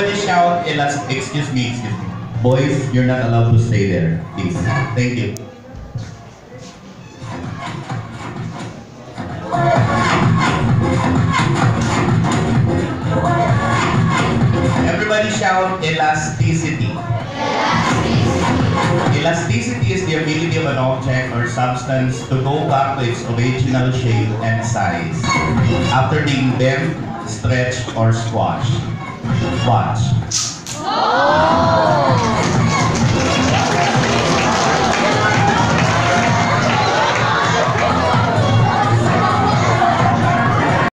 Everybody shout excuse me. Boys, you're not allowed to stay there, please. Thank you. Everybody shout elasticity. Elasticity is the ability of an object or substance to go back to its original shape and size after being bent, stretched, or squashed. Watch.